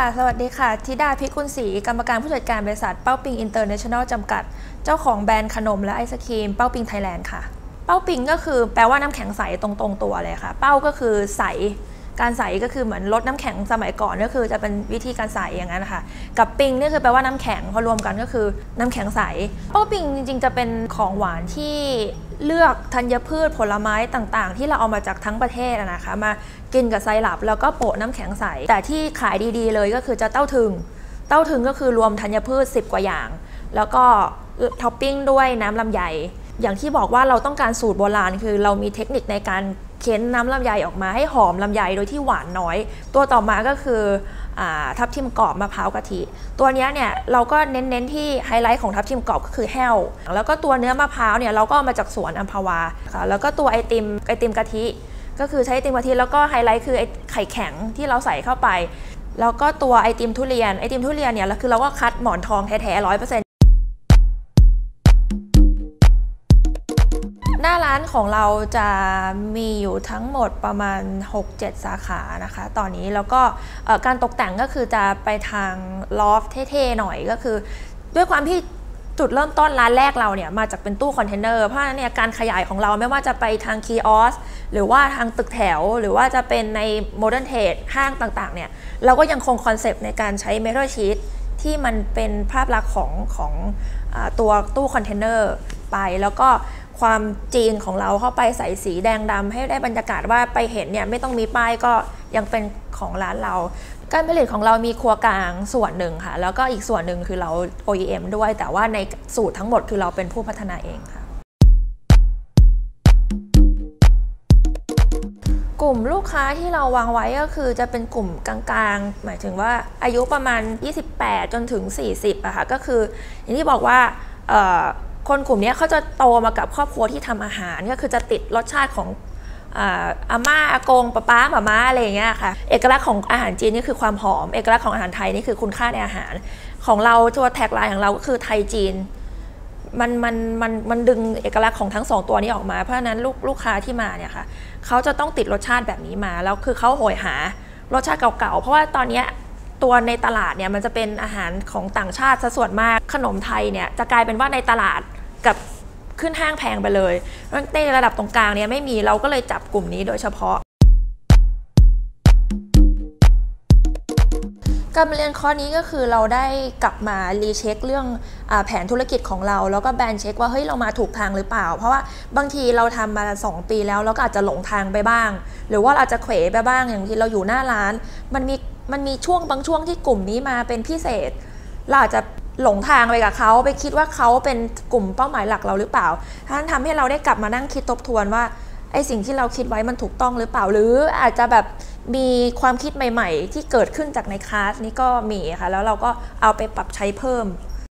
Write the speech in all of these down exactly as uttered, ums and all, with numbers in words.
สวัสดีค่ะธิดาพิกุลศรีกรรมการผู้จัดการบริษัทเป้าปิงอินเตอร์เนชั่นแนลจำกัดเจ้าของแบรนด์ขนมและไอศครีมเป้าปิงไทยแลนด์ค่ะเป้าปิงก็คือแปลว่าน้ำแข็งใสตรงตรงตัวเลยค่ะเป้าก็คือใสการใสก็คือเหมือนลดน้ำแข็งสมัยก่อนก็คือจะเป็นวิธีการใสอย่างนั้นนะคะกับปิงนี่คือแปลว่าน้ำแข็งพอรวมกันก็คือน้ำแข็งใสเป้าปิงจริงๆจะเป็นของหวานที่เลือกธัญพืชผลไม้ต่างๆที่เราเอามาจากทั้งประเทศนะคะมากินกับไซรัปแล้วก็โปะน้ำแข็งใสแต่ที่ขายดีๆเลยก็คือจะเต้าถึงเต้าถึงก็คือรวมธัญพืชสิบกว่าอย่างแล้วก็ท็อปปิ้งด้วยน้ำลำไยอย่างที่บอกว่าเราต้องการสูตรโบราณคือเรามีเทคนิคในการเค้นน้ำลำไยออกมาให้หอมลำไยโดยที่หวานน้อยตัวต่อมาก็คือทับทิมกรอบมะพร้าวกะทิตัวนี้เนี่ยเราก็เน้นๆที่ไฮไลท์ของทับทิมกรอบก็คือแห้วแล้วก็ตัวเนื้อมะพร้าวเนี่ยเราก็มาจากสวนอัมพวาค่ะแล้วก็ตัวไอติมไอติมกะทิก็คือใช้ไอติมกะทิแล้วก็ไฮไลท์คือไอไข่แข็งที่เราใส่เข้าไปแล้วก็ตัวไอติมทุเรียนไอติมทุเรียนเนี่ยคือเราก็คัดหมอนทองแท้ๆร้อยเปอร์เซ็นต์หน้าร้านของเราจะมีอยู่ทั้งหมดประมาณ หกเจ็ด สาขานะคะตอนนี้แล้วก็การตกแต่งก็คือจะไปทางลอฟเท่ๆหน่อยก็คือด้วยความที่จุดเริ่มต้นร้านแรกเราเนี่ยมาจากเป็นตู้คอนเทนเนอร์เพราะฉะนั้นเนี่ยการขยายของเราไม่ว่าจะไปทางคีออสหรือว่าทางตึกแถวหรือว่าจะเป็นในโมเดิร์นเทรดห้างต่างๆเนี่ยเราก็ยังคงคอนเซปต์ในการใช้เมทัลชีทที่มันเป็นภาพลักษณ์ของของตัวตู้คอนเทนเนอร์ไปแล้วก็ความจีนของเราเข้าไปใส่สีแดงดำให้ได้บรรยากาศว่าไปเห็นเนี่ยไม่ต้องมีป้ายก็ยังเป็นของร้านเราการผลิตของเรามีครัวกลางส่วนหนึ่งค่ะแล้วก็อีกส่วนหนึ่งคือเรา โอ อี เอ็ม ด้วยแต่ว่าในสูตรทั้งหมดคือเราเป็นผู้พัฒนาเองค่ะกลุ่มลูกค้าที่เราวางไว้ก็คือจะเป็นกลุ่มกลางๆหมายถึงว่าอายุประมาณยี่สิบแปดจนถึงสี่สิบอะค่ะก็คืออย่างที่บอกว่าคนกลุ่มนี้เขาจะโตมากับครอบครัวที่ทำอาหารก็คือจะติดรสชาติของอาม่าอากงป้าป้าหม่าม้าอะไรอย่างเงี้ยค่ะเอกลักษณ์ของอาหารจีนนี่คือความหอมเอกลักษณ์ของอาหารไทยนี่คือคุณค่าในอาหารของเราตัวแท็กไลน์ของเราก็คือไทยจีนมันมันมันมันดึงเอกลักษณ์ของทั้งสองตัวนี้ออกมาเพราะฉะนั้นลูกลูกค้าที่มาเนี่ยค่ะเขาจะต้องติดรสชาติแบบนี้มาแล้วคือเขาโหยหารสชาติเก่าๆเพราะว่าตอนนี้ตัวในตลาดเนี่ยมันจะเป็นอาหารของต่างชาติซะส่วนมากขนมไทยเนี่ยจะกลายเป็นว่าในตลาดกับขึ้นห้างแพงไปเลยในระดับตรงกลางเนี่ยไม่มีเราก็เลยจับกลุ่มนี้โดยเฉพาะการเรียนคอร์สนี้ก็คือเราได้กลับมารีเช็คเรื่องแผนธุรกิจของเราแล้วก็แบรนด์เช็คว่าเฮ้ยเรามาถูกทางหรือเปล่าเพราะว่าบางทีเราทำมาสองปีแล้วเราก็อาจจะหลงทางไปบ้างหรือว่าเราจะเขวไปบ้างอย่างที่เราอยู่หน้าร้านมันมีมันมีช่วงบางช่วงที่กลุ่มนี้มาเป็นพิเศษเราอาจจะหลงทางไปกับเขาไปคิดว่าเขาเป็นกลุ่มเป้าหมายหลักเราหรือเปล่าท่านทำให้เราได้กลับมานั่งคิดทบทวนว่าไอ้สิ่งที่เราคิดไว้มันถูกต้องหรือเปล่าหรืออาจจะแบบมีความคิดใหม่ๆที่เกิดขึ้นจากในคลาสนี้ก็มีค่ะแล้วเราก็เอาไปปรับใช้เพิ่ม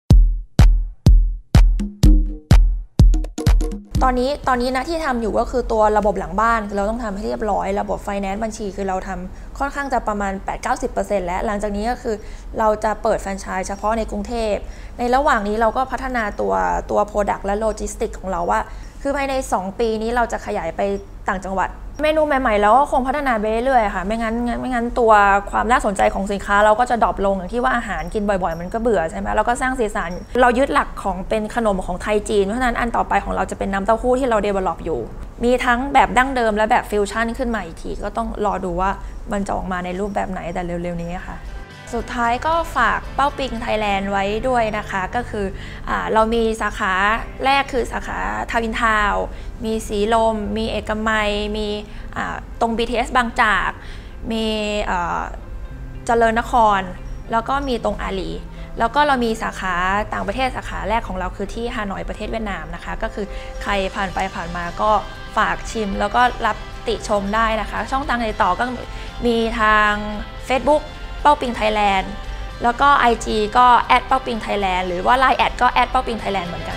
ตอนนี้ตอนนี้นะที่ทำอยู่ก็คือตัวระบบหลังบ้านเราต้องทำให้เรียบร้อยระบบไฟแนนซ์บัญชีคือเราทำค่อนข้างจะประมาณ แปดถึงเก้าสิบเปอร์เซ็นต์ แล้วหลังจากนี้ก็คือเราจะเปิดแฟรนไชส์เฉพาะในกรุงเทพในระหว่างนี้เราก็พัฒนาตัวตัว Product และโลจิสติกของเราว่าคือภายในสองปีนี้เราจะขยายไปต่างจังหวัดเมนูใหม่ๆแล้วก็คงพัฒนาไปเรื่อยๆค่ะไม่งั้นไม่งั้นตัวความน่าสนใจของสินค้าเราก็จะดรอปลงอย่างที่ว่าอาหารกินบ่อยๆมันก็เบื่อใช่ไหมเราก็สร้างสีสันเรายึดหลักของเป็นขนมของไทยจีนเพราะฉะนั้นอันต่อไปของเราจะเป็นน้ำเต้าหู้ที่เราเดเวลลอปอยู่มีทั้งแบบดั้งเดิมและแบบฟิวชั่นขึ้นมาอีกทีก็ต้องรอดูว่ามันจะออกมาในรูปแบบไหนแต่เร็วๆนี้ค่ะสุดท้ายก็ฝากเป้าปิงไทยแลนด์ไว้ด้วยนะคะก็คืออ่าเรามีสาขาแรกคือสาขาทาวินทาวน์มีสีลมมีเอกมัยมีตรง บี ที เอส บางจากมีเจริญนครแล้วก็มีตรงอาลีแล้วก็เรามีสาขาต่างประเทศสาขาแรกของเราคือที่ฮานอยประเทศเวียดนามนะคะก็คือใครผ่านไปผ่านมาก็ฝากชิมแล้วก็รับติชมได้นะคะช่องทางติดต่อก็มีทาง Facebookเป้าปิงไทยแลนด์แล้วก็ ไอ จี ก็แอดเป้าปิงไทยแลนด์หรือว่า ไลน์ แอดก็แอดเป้าปิงไทยแลนด์เหมือนกัน